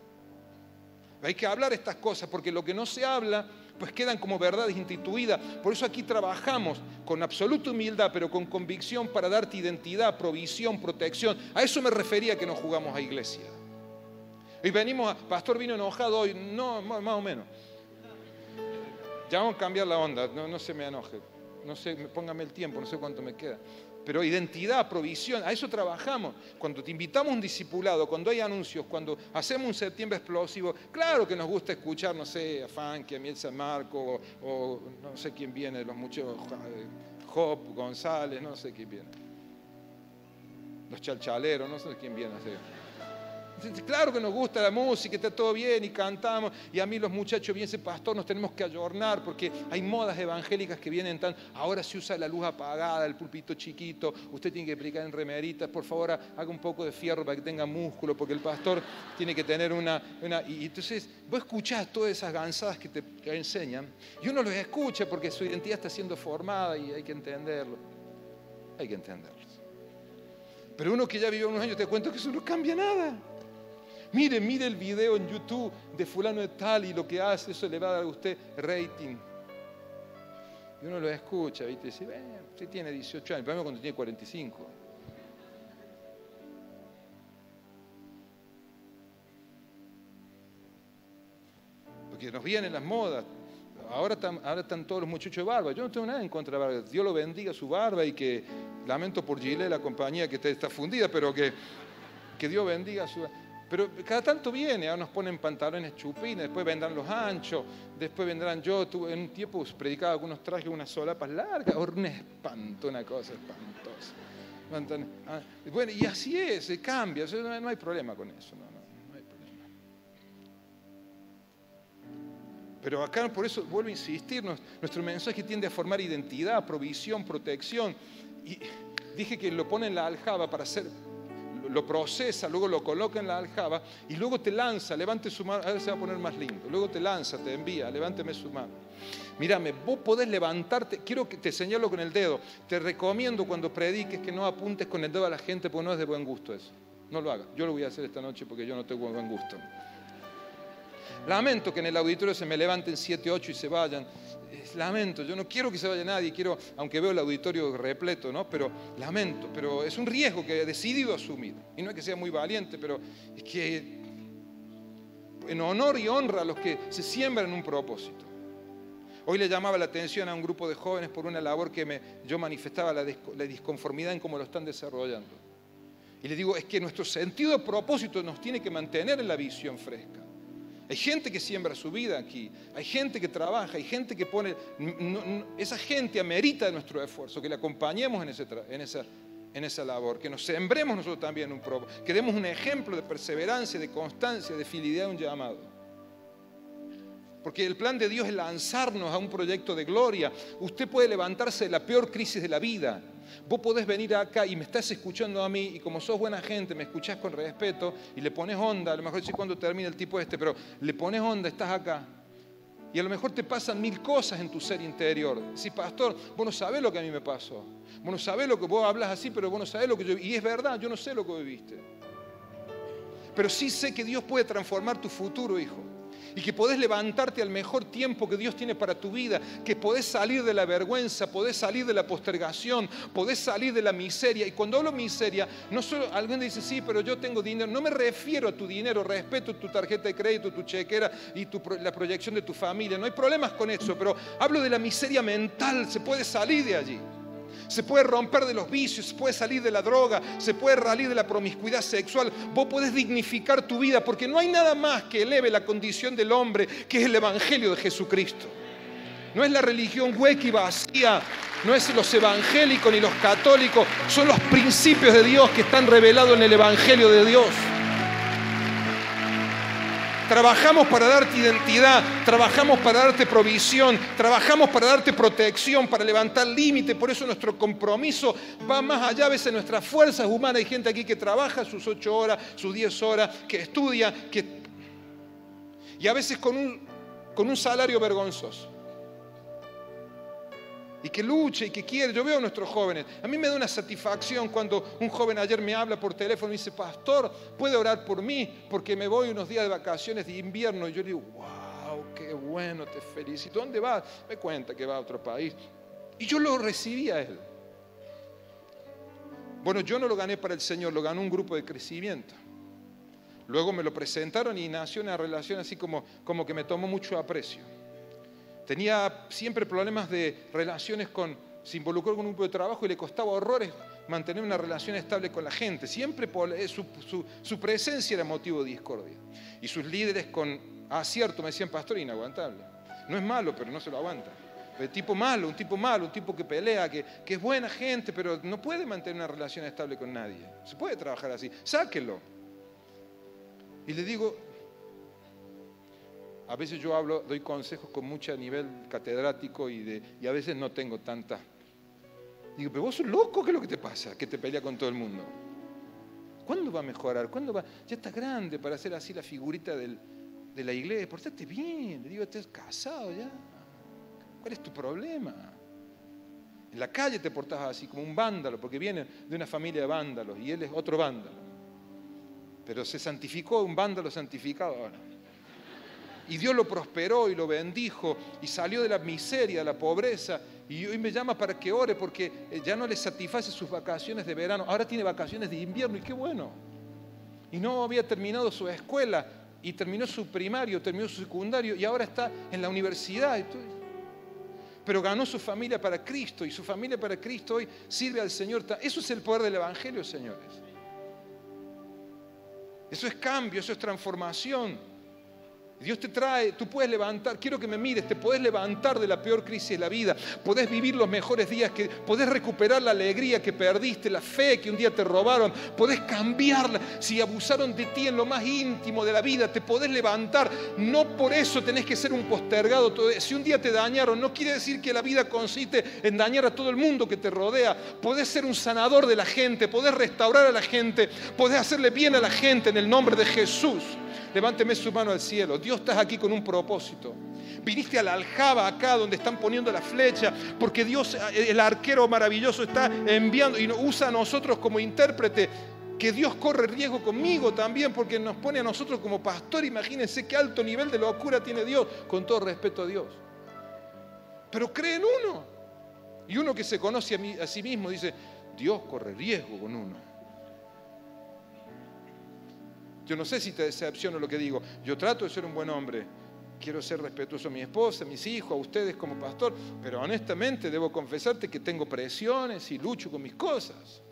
Hay que hablar estas cosas porque lo que no se habla pues quedan como verdades instituidas. Por eso aquí trabajamos con absoluta humildad pero con convicción para darte identidad, provisión, protección. A eso me refería que no jugamos a iglesia. Y venimos, pastor vino enojado hoy, no, más o menos. Ya vamos a cambiar la onda, no se me enoje. No sé, póngame el tiempo, no sé cuánto me queda. Pero identidad, provisión, a eso trabajamos. Cuando te invitamos a un discipulado, cuando hay anuncios, cuando hacemos un septiembre explosivo, claro que nos gusta escuchar, no sé, a Funky, a Miel San Marco, o no sé quién viene, los muchos, Job, González, no sé quién viene. Los chalchaleros, no sé quién viene. Así. Claro que nos gusta la música, está todo bien y cantamos, y a mí los muchachos bien, ese pastor, nos tenemos que ayornar porque hay modas evangélicas que vienen ahora se usa la luz apagada, el púlpito chiquito, usted tiene que predicar en remeritas, por favor haga un poco de fierro para que tenga músculo, porque el pastor tiene que tener y entonces vos escuchás todas esas gansadas que te enseñan, y uno los escucha porque su identidad está siendo formada y hay que entenderlo, Pero uno que ya vivió unos años te cuento que eso no cambia nada. Mire el video en YouTube de fulano de tal y lo que hace, eso le va a dar a usted rating. Y uno lo escucha, ¿viste? Y dice, usted tiene 18 años, el problema es cuando tiene 45. Porque nos vienen las modas. Ahora están todos los muchachos de barba. Yo no tengo nada en contra de la barba. Dios lo bendiga su barba y que, lamento por Gillette, la compañía que está fundida, pero que Dios bendiga su barba. Pero cada tanto viene, ahora nos ponen pantalones chupines, después vendrán los anchos, después vendrán en un tiempo predicaba con unos trajes, unas solapas largas, un espanto, una cosa espantosa. Bueno, y así es, se cambia, no hay problema con eso, no hay problema. Pero acá, por eso vuelvo a insistir, nuestro mensaje tiende a formar identidad, provisión, protección. Y dije que lo pone en la aljaba para lo procesa, luego lo coloca en la aljaba y luego te lanza, levante su mano, a ver se va a poner más lindo, luego te lanza, te envía, levánteme su mano. Mírame, vos podés levantarte, quiero que te señalo con el dedo, te recomiendo cuando prediques que no apuntes con el dedo a la gente porque no es de buen gusto eso, no lo hagas, yo lo voy a hacer esta noche porque yo no tengo buen gusto. Lamento que en el auditorio se me levanten 7, 8 y se vayan. Lamento, yo no quiero que se vaya nadie, aunque veo el auditorio repleto, ¿no? Pero lamento, pero es un riesgo que he decidido asumir. Y no es que sea muy valiente, pero es que en honor y honra a los que se siembran en un propósito. Hoy le llamaba la atención a un grupo de jóvenes por una labor que yo manifestaba la disconformidad en cómo lo están desarrollando. Y les digo, es que nuestro sentido de propósito nos tiene que mantener en la visión fresca. Hay gente que siembra su vida aquí, hay gente que trabaja, hay gente que pone... esa gente amerita de nuestro esfuerzo, que le acompañemos en esa labor, que nos sembremos nosotros también en un propósito, que demos un ejemplo de perseverancia, de constancia, de fidelidad a un llamado. Porque el plan de Dios es lanzarnos a un proyecto de gloria. Usted puede levantarse de la peor crisis de la vida. Vos podés venir acá y me estás escuchando a mí y como sos buena gente, me escuchás con respeto y le pones onda, a lo mejor sí cuando termina el tipo pero le pones onda, estás acá. Y a lo mejor te pasan 1000 cosas en tu ser interior. Sí, pastor, vos no sabés lo que a mí me pasó. Vos no sabés lo que vos hablas así, pero vos no sabés lo que yo... Y es verdad, yo no sé lo que viviste. Pero sí sé que Dios puede transformar tu futuro, hijo. Y que podés levantarte al mejor tiempo que Dios tiene para tu vida, que podés salir de la vergüenza, podés salir de la postergación, podés salir de la miseria. Y cuando hablo miseria, no solo alguien dice, sí, pero yo tengo dinero, no me refiero a tu dinero, respeto tu tarjeta de crédito, tu chequera y la proyección de tu familia, no hay problemas con eso, pero hablo de la miseria mental, se puede salir de allí. Se puede romper de los vicios, se puede salir de la droga, se puede salir de la promiscuidad sexual. Vos podés dignificar tu vida porque no hay nada más que eleve la condición del hombre, que es el Evangelio de Jesucristo. No es la religión hueca y vacía, no es los evangélicos ni los católicos, son los principios de Dios que están revelados en el Evangelio de Dios. Trabajamos para darte identidad, trabajamos para darte provisión, trabajamos para darte protección, para levantar límites. Por eso nuestro compromiso va más allá a veces de nuestras fuerzas humanas. Hay gente aquí que trabaja sus 8 horas, sus 10 horas, que estudia, y a veces con un salario vergonzoso. Y que luche y que quiere. Yo veo a nuestros jóvenes. A mí me da una satisfacción cuando un joven ayer me habla por teléfono y dice, pastor, ¿puede orar por mí? Porque me voy unos días de vacaciones de invierno. Y yo le digo, wow, qué bueno, te felicito. ¿Dónde vas? Me cuenta que va a otro país. Y yo lo recibí a él. Bueno, yo no lo gané para el Señor, lo ganó un grupo de crecimiento. Luego me lo presentaron y nació una relación así como que me tomó mucho aprecio. Tenía siempre problemas de relaciones se involucró con un grupo de trabajo y le costaba horrores mantener una relación estable con la gente. Siempre su presencia era motivo de discordia. Y sus líderes con acierto me decían, pastor, inaguantable. No es malo, pero no se lo aguanta. Un tipo malo, un tipo que pelea, que es buena gente, pero no puede mantener una relación estable con nadie. Se puede trabajar así. Sáquelo. Y le digo, a veces yo doy consejos con mucho nivel catedrático y a veces no tengo tanta. Digo, pero vos sos loco, ¿qué es lo que te pasa? Que te pelea con todo el mundo. ¿Cuándo va a mejorar? ¿Cuándo va? Ya estás grande para hacer así la figurita de la iglesia. Portate bien. Le digo, estás casado ya. ¿Cuál es tu problema? En la calle te portabas así como un vándalo, porque viene de una familia de vándalos y él es otro vándalo. Pero se santificó, un vándalo santificado ahora. Y Dios lo prosperó y lo bendijo y salió de la miseria, de la pobreza. Y hoy me llama para que ore porque ya no le satisface sus vacaciones de verano. Ahora tiene vacaciones de invierno y qué bueno. Y no había terminado su escuela y terminó su primario, terminó su secundario y ahora está en la universidad. Pero ganó su familia para Cristo y su familia para Cristo hoy sirve al Señor. Eso es el poder del Evangelio, señores. Eso es cambio, eso es transformación. Dios te trae, tú puedes levantar, quiero que me mires, te podés levantar de la peor crisis de la vida, podés vivir los mejores días, podés recuperar la alegría que perdiste, la fe que un día te robaron, podés cambiarla. Si abusaron de ti en lo más íntimo de la vida, te podés levantar. No por eso tenés que ser un postergado. Si un día te dañaron, no quiere decir que la vida consiste en dañar a todo el mundo que te rodea. Podés ser un sanador de la gente, podés restaurar a la gente, podés hacerle bien a la gente en el nombre de Jesús. Levánteme su mano al cielo. Dios, estás aquí con un propósito. Viniste a la aljaba acá donde están poniendo la flecha, porque Dios, el arquero maravilloso, está enviando y nos usa a nosotros como intérprete. Que Dios corre riesgo conmigo también, porque nos pone a nosotros como pastor. Imagínense qué alto nivel de locura tiene Dios, con todo respeto a Dios. Pero cree en uno. Y uno que se conoce a sí mismo dice, Dios corre riesgo con uno. Yo no sé si te decepciono lo que digo. Yo trato de ser un buen hombre. Quiero ser respetuoso a mi esposa, a mis hijos, a ustedes como pastor. Pero honestamente debo confesarte que tengo presiones y lucho con mis cosas.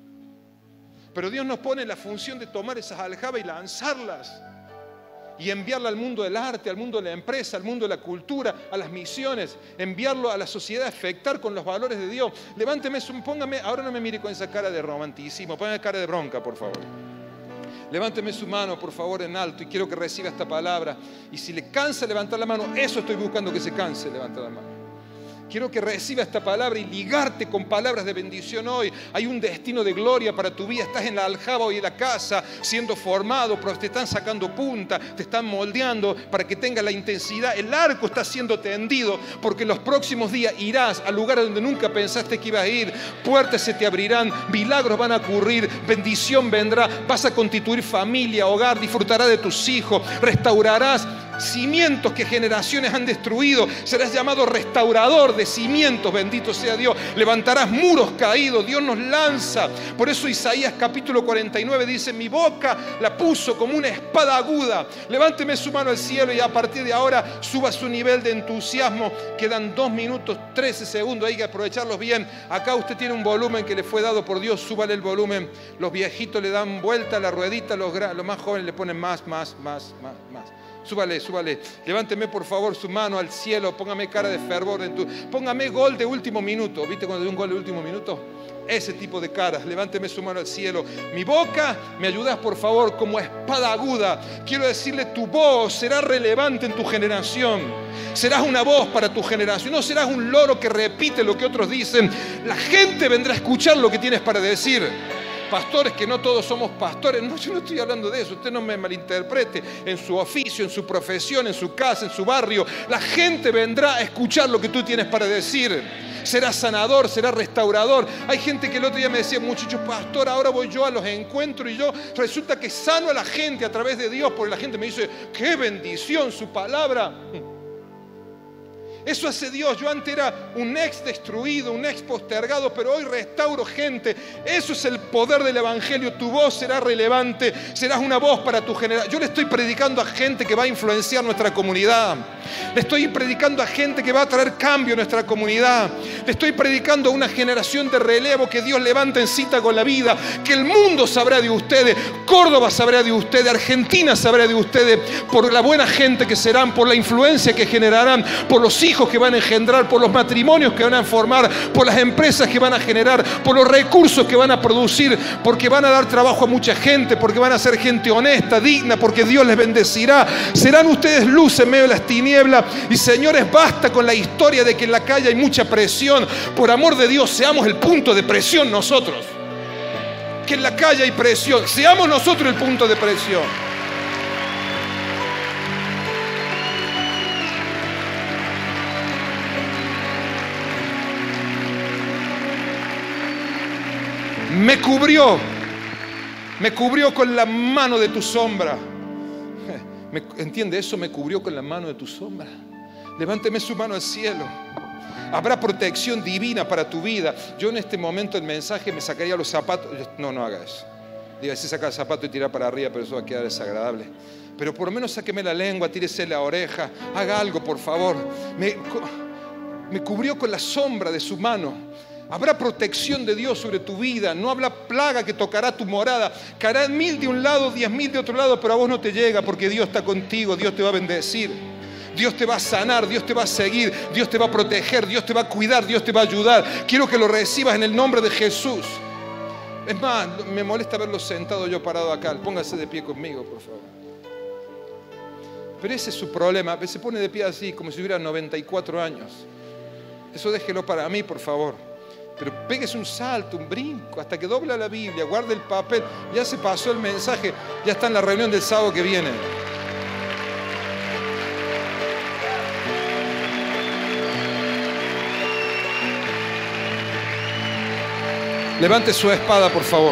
Pero Dios nos pone la función de tomar esas aljabas y lanzarlas. Y enviarla al mundo del arte, al mundo de la empresa, al mundo de la cultura, a las misiones. Enviarlo a la sociedad, afectar con los valores de Dios. Levánteme, póngame, ahora no me mire con esa cara de romanticismo. Póngame cara de bronca, por favor. Levánteme su mano, por favor, en alto y quiero que reciba esta palabra. Y si le cansa levantar la mano, eso estoy buscando, que se canse levantar la mano. Quiero que reciba esta palabra y ligarte con palabras de bendición hoy. Hay un destino de gloria para tu vida. Estás en la aljaba hoy en la casa, siendo formado, pero te están sacando punta, te están moldeando para que tengas la intensidad. El arco está siendo tendido porque en los próximos días irás a lugares donde nunca pensaste que ibas a ir. Puertas se te abrirán, milagros van a ocurrir, bendición vendrá. Vas a constituir familia, hogar, disfrutarás de tus hijos, restaurarás cimientos que generaciones han destruido. Serás llamado restaurador de cimientos, bendito sea Dios. Levantarás muros caídos, Dios nos lanza. Por eso Isaías capítulo 49 dice, mi boca la puso como una espada aguda. Levánteme su mano al cielo y a partir de ahora suba su nivel de entusiasmo. Quedan 2 minutos 13 segundos, hay que aprovecharlos bien. Acá usted tiene un volumen que le fue dado por Dios, súbale el volumen. Los viejitos le dan vuelta a la ruedita, los más jóvenes le ponen más. Súbale. Levánteme por favor su mano al cielo. Póngame cara de fervor. Póngame gol de último minuto. ¿Viste cuando doy un gol de último minuto? Ese tipo de caras. Levánteme su mano al cielo. Mi boca, me ayudas por favor como espada aguda. Quiero decirle, tu voz será relevante en tu generación. Serás una voz para tu generación. No serás un loro que repite lo que otros dicen. La gente vendrá a escuchar lo que tienes para decir. Pastores, que no todos somos pastores. No, yo no estoy hablando de eso. Usted no me malinterprete. En su oficio, en su profesión, en su casa, en su barrio, la gente vendrá a escuchar lo que tú tienes para decir. Serás sanador, serás restaurador. Hay gente que el otro día me decía, muchachos, pastor, ahora voy yo a los encuentros y yo resulta que sano a la gente a través de Dios, porque la gente me dice, qué bendición su palabra. Eso hace Dios. Yo antes era un ex destruido, un ex postergado, pero hoy restauro gente. Eso es el poder del Evangelio. Tu voz será relevante, serás una voz para tu generación. Yo le estoy predicando a gente que va a influenciar nuestra comunidad. Le estoy predicando a gente que va a traer cambio a nuestra comunidad. Le estoy predicando a una generación de relevo que Dios levanta en cita con la vida. Que el mundo sabrá de ustedes, Córdoba sabrá de ustedes, Argentina sabrá de ustedes, por la buena gente que serán, por la influencia que generarán, por los hijos hijos que van a engendrar, por los matrimonios que van a formar, por las empresas que van a generar, por los recursos que van a producir, porque van a dar trabajo a mucha gente, porque van a ser gente honesta, digna, porque Dios les bendecirá. Serán ustedes luz en medio de las tinieblas. Y señores, basta con la historia de que en la calle hay mucha presión. Por amor de Dios, seamos el punto de presión nosotros. Que en la calle hay presión, seamos nosotros el punto de presión. Me cubrió con la mano de tu sombra. ¿Entiende eso? Me cubrió con la mano de tu sombra. Levánteme su mano al cielo. Habrá protección divina para tu vida. Yo en este momento el mensaje me sacaría los zapatos. No haga eso. Diga, si saca el zapato y tira para arriba, pero eso va a quedar desagradable. Pero por lo menos sáqueme la lengua, tírese la oreja, haga algo, por favor. Me cubrió con la sombra de su mano. Habrá protección de Dios sobre tu vida. No habrá plaga que tocará tu morada. Caerán 1000 de un lado, 10.000 de otro lado, pero a vos no te llega, porque Dios está contigo. Dios te va a bendecir. Dios te va a sanar, Dios te va a seguir, Dios te va a proteger, Dios te va a cuidar, Dios te va a ayudar. Quiero que lo recibas en el nombre de Jesús. Es más, me molesta verlo sentado, yo parado acá. Póngase de pie conmigo, por favor. Pero ese es su problema. Se pone de pie así, como si hubiera 94 años. Eso déjelo para mí, por favor. Pero péguese un salto, un brinco, hasta que dobla la Biblia, guarde el papel. Ya se pasó el mensaje, ya está en la reunión del sábado que viene. Levante su espada, por favor.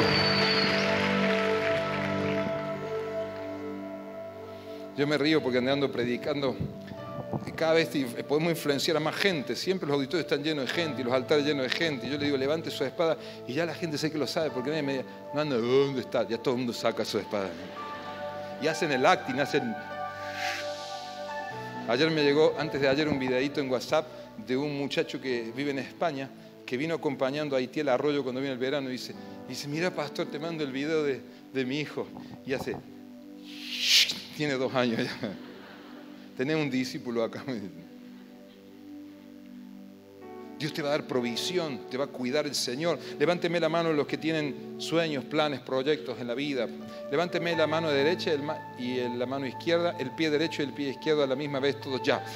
Yo me río porque andando predicando, cada vez podemos influenciar a más gente. Siempre los auditorios están llenos de gente y los altares llenos de gente. Y yo le digo, levante su espada, y ya la gente sé que lo sabe, porque nadie me dice, no anda, ¿dónde está? Ya todo el mundo saca su espada. Y hacen el acting, hacen... Ayer me llegó, antes de ayer, un videíto en WhatsApp de un muchacho que vive en España, que vino acompañando a Haití al arroyo cuando viene el verano, y dice, mira, pastor, te mando el video de mi hijo. Y hace, tiene 2 años ya. Tenés un discípulo acá. Dios te va a dar provisión, te va a cuidar el Señor. Levánteme la mano los que tienen sueños, planes, proyectos en la vida. Levánteme la mano derecha y la mano izquierda, el pie derecho y el pie izquierdo a la misma vez, todos ya.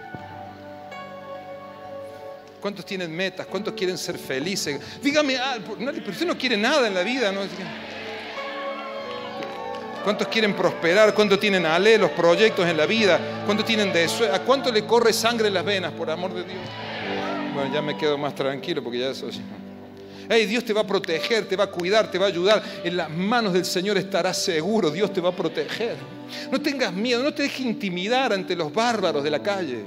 ¿Cuántos tienen metas? ¿Cuántos quieren ser felices? Dígame, pero usted no quiere nada en la vida, ¿no? ¿Cuántos quieren prosperar? ¿Cuántos tienen anhelos, proyectos en la vida? ¿Cuántos tienen deseo? ¿A cuánto le corre sangre en las venas, por amor de Dios? Bueno, ya me quedo más tranquilo porque ya eso... Hey, Dios te va a proteger, te va a cuidar, te va a ayudar. En las manos del Señor estarás seguro. Dios te va a proteger. No tengas miedo, no te dejes intimidar ante los bárbaros de la calle.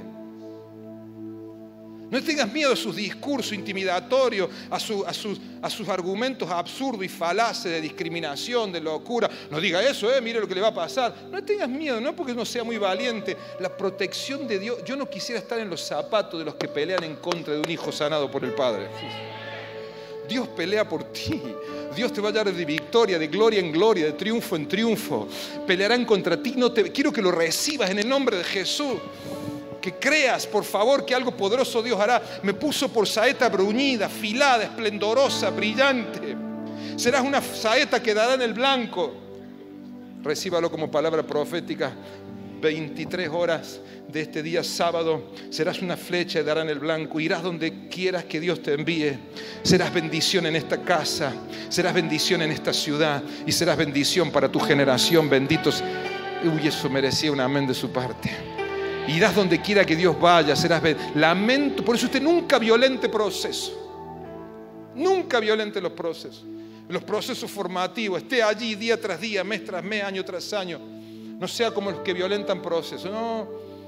No tengas miedo a sus discursos intimidatorios, a sus argumentos absurdos y falaces de discriminación, de locura. No diga eso, mire lo que le va a pasar. No tengas miedo, no porque no sea muy valiente. La protección de Dios. Yo no quisiera estar en los zapatos de los que pelean en contra de un hijo sanado por el Padre. Dios pelea por ti. Dios te va a dar de victoria, de gloria en gloria, de triunfo en triunfo. Pelearán contra ti. Quiero que lo recibas en el nombre de Jesús. Que creas, por favor, que algo poderoso Dios hará. Me puso por saeta bruñida, afilada, esplendorosa, brillante. Serás una saeta que dará en el blanco. Recíbalo como palabra profética. 23 horas de este día sábado. Serás una flecha y dará en el blanco. Irás donde quieras que Dios te envíe. Serás bendición en esta casa. Serás bendición en esta ciudad. Y serás bendición para tu generación. Benditos. Uy, eso merecía un amén de su parte. Irás donde quiera que Dios vaya, serás lamento. Por eso usted nunca violente proceso. Nunca violente los procesos. Los procesos formativos. Esté allí día tras día, mes tras mes, año tras año. No sea como los que violentan procesos. No.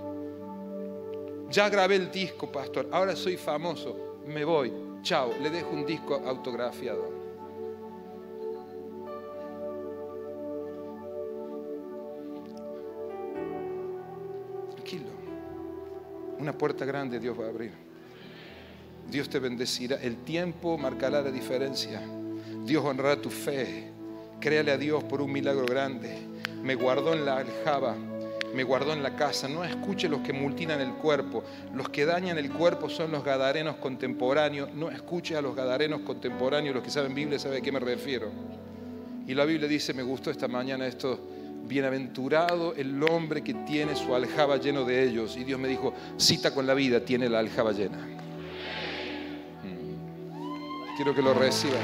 Ya grabé el disco, pastor. Ahora soy famoso. Me voy. Chao. Le dejo un disco autografiado. Una puerta grande Dios va a abrir. Dios te bendecirá. El tiempo marcará la diferencia. Dios honrará tu fe. Créale a Dios por un milagro grande. Me guardó en la aljaba. me guardó en la casa. No escuche los que mutilan el cuerpo. Los que dañan el cuerpo son los gadarenos contemporáneos. No escuche a los gadarenos contemporáneos. Los que saben Biblia saben a qué me refiero. Y la Biblia dice, me gustó esta mañana esto, bienaventurado el hombre que tiene su aljaba lleno de ellos. Y Dios me dijo, cita con la vida, tiene la aljaba llena. Quiero que lo recibas.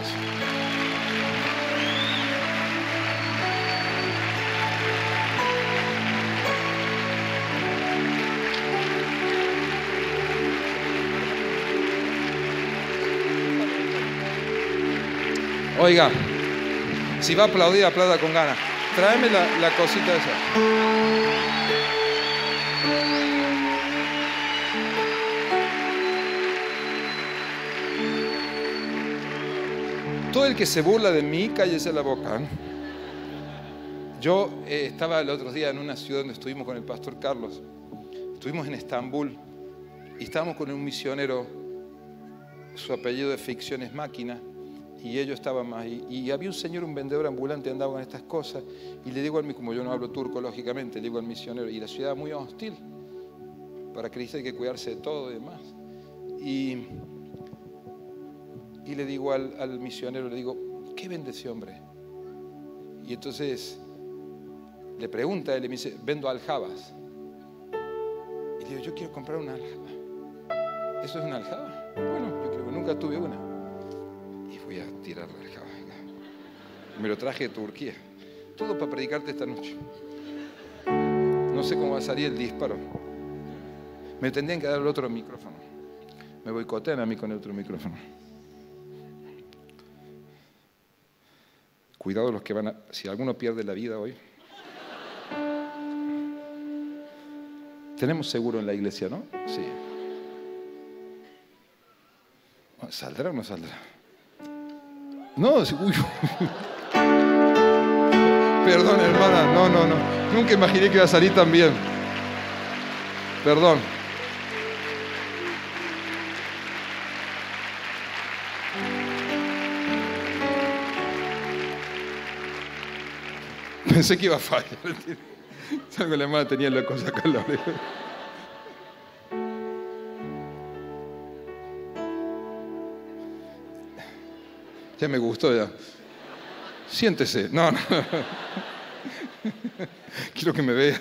Oiga, si va a aplaudir, aplauda con ganas. Tráeme la cosita esa. Todo el que se burla de mí, cállese la boca. Yo estaba el otro día en una ciudad donde estuvimos con el pastor Carlos. Estuvimos en Estambul y estábamos con un misionero, su apellido de ficción es Máquina. Y ellos estaban ahí. Y había un señor, un vendedor ambulante, andaba con estas cosas. Y le digo como yo no hablo turco, lógicamente, le digo al misionero, y la ciudad muy hostil. Para Cristo hay que cuidarse de todo y demás. Y le digo al misionero, le digo, ¿qué vende ese hombre? Y entonces le pregunta a él y me dice, vendo aljabas. Y le digo, yo quiero comprar una aljaba. ¿Eso es una aljaba? Bueno, yo creo que nunca tuve una. Y voy a tirar la aljaba. Me lo traje de Turquía. Todo para predicarte esta noche. No sé cómo va a salir el disparo. Me tendrían que dar el otro micrófono. Me boicotean a mí con el otro micrófono. Cuidado los que van a... Si alguno pierde la vida hoy. Tenemos seguro en la iglesia, ¿no? Sí. ¿Saldrá o no saldrá? No, uy. Perdón, hermana, no. Nunca imaginé que iba a salir tan bien. Perdón. Pensé que iba a fallar. Salgo la hermana, tenía la cosa acá en la oreja. Ya me gustó ya. Siéntese. No. Quiero que me vea.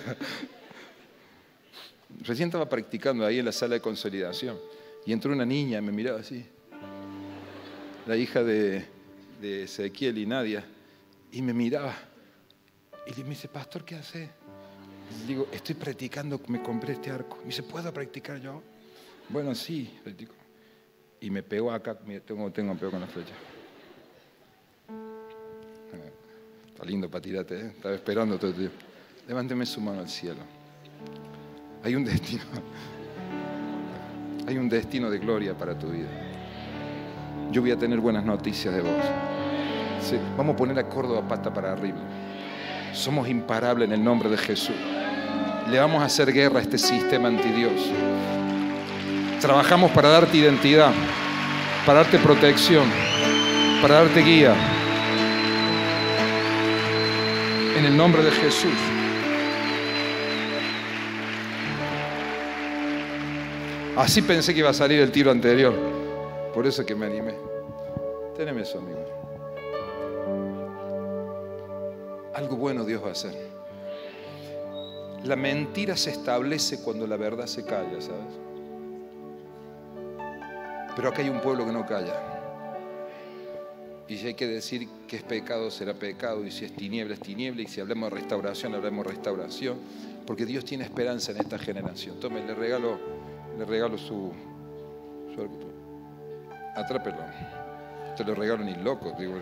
Recién estaba practicando ahí en la sala de consolidación y entró una niña y me miraba así. La hija de Ezequiel y Nadia. Y me miraba. Y me dice, pastor, ¿qué hace? Le digo, estoy practicando, me compré este arco. Me dice, ¿puedo practicar yo? Bueno, sí, practico. Y me pegó acá, tengo pego con la flecha. Está lindo para tirarte, ¿eh? Estaba esperando todo el tiempo. Levánteme su mano al cielo. Hay un destino. Hay un destino de gloria para tu vida. Yo voy a tener buenas noticias de vos. Sí, vamos a poner a Córdoba pata para arriba. Somos imparables en el nombre de Jesús. Le vamos a hacer guerra a este sistema antidios. Trabajamos para darte identidad, para darte protección, para darte guía. En el nombre de Jesús. Así pensé que iba a salir el tiro anterior. Por eso que me animé. Teneme eso, amigo. Algo bueno Dios va a hacer. La mentira se establece cuando la verdad se calla, ¿sabes? Pero acá hay un pueblo que no calla. Y si hay que decir que es pecado, será pecado. Y si es tiniebla, es tiniebla. Y si hablamos de restauración, hablamos de restauración. Porque Dios tiene esperanza en esta generación. Tome, le regalo su atrápelo. Te lo regalo ni loco, digo.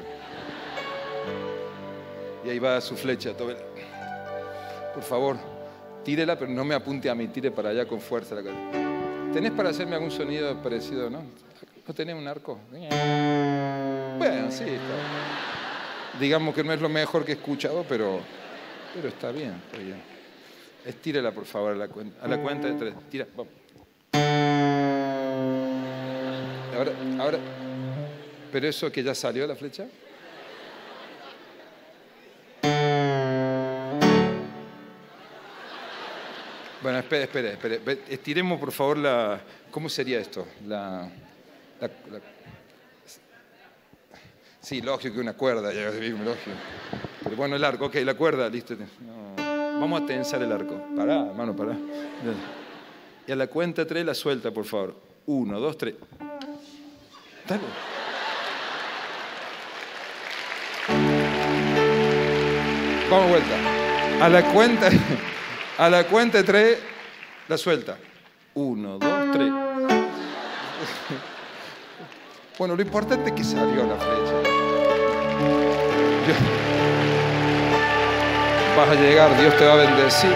Y ahí va su flecha. Tome. Por favor, tírela, pero no me apunte a mí. Tire para allá con fuerza. ¿Tenés para hacerme algún sonido parecido, no? ¿No tenés un arco? Bueno, sí, está. Digamos que no es lo mejor que he escuchado, pero está bien, está bien. Estírela, por favor, a la cuenta de 3. Tira, vamos. Ahora, ¿pero eso que ya salió la flecha? Bueno, espere. Estiremos, por favor, la... ¿Cómo sería esto? Sí, lógico que una cuerda, ya lógico. Pero bueno, el arco, ok, la cuerda, listo. No. Vamos a tensar el arco. Pará, hermano, pará. Y a la cuenta 3 la suelta, por favor. 1, 2, 3. Dale. Vamos vuelta. A la cuenta 3 la suelta. 1, 2, 3. Bueno, lo importante es que salió la flecha. Vas a llegar, Dios te va a bendecir.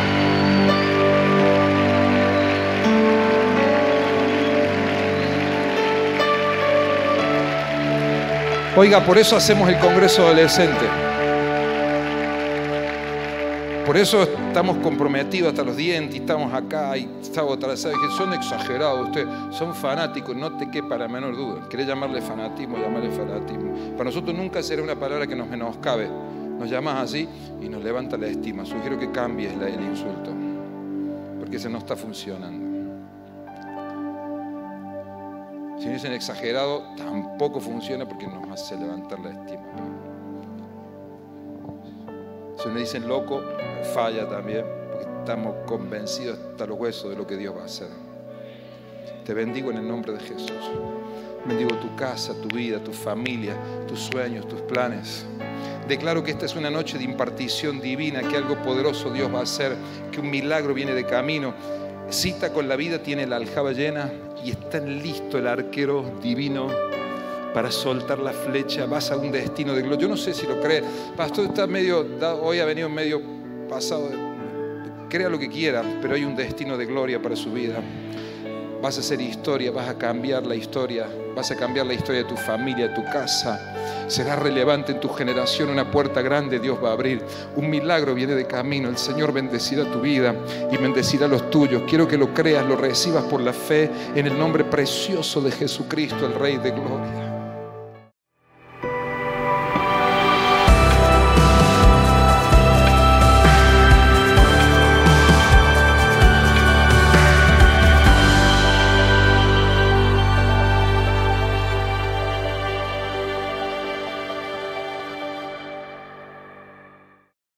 Oiga, por eso hacemos el Congreso Adolescente. Por eso estamos comprometidos hasta los dientes, estamos acá y estamos atrás. ¿Sabes que son exagerados ustedes? Son fanáticos, no te quepa la menor duda. ¿Querés llamarle fanatismo? Llamarle fanatismo. Para nosotros nunca será una palabra que nos menoscabe. Nos llamas así y nos levanta la estima. Sugiero que cambies el insulto, porque ese no está funcionando. Si me dicen exagerado, tampoco funciona porque nos hace levantar la estima. Si me dicen loco, falla también, porque estamos convencidos hasta los huesos de lo que Dios va a hacer. Te bendigo en el nombre de Jesús. Bendigo tu casa, tu vida, tu familia, tus sueños, tus planes. Declaro que esta es una noche de impartición divina, que algo poderoso Dios va a hacer, que un milagro viene de camino. Cita con la vida tiene la aljaba llena y está listo el arquero divino para soltar la flecha. Vas a un destino de gloria. Yo no sé si lo cree. Pastor, está hoy ha venido medio pasado. Crea lo que quiera, pero hay un destino de gloria para su vida. Vas a hacer historia, vas a cambiar la historia, vas a cambiar la historia de tu familia, de tu casa. Será relevante en tu generación, una puerta grande Dios va a abrir. Un milagro viene de camino. El Señor bendecirá tu vida y bendecirá los tuyos. Quiero que lo creas, lo recibas por la fe en el nombre precioso de Jesucristo, el Rey de Gloria.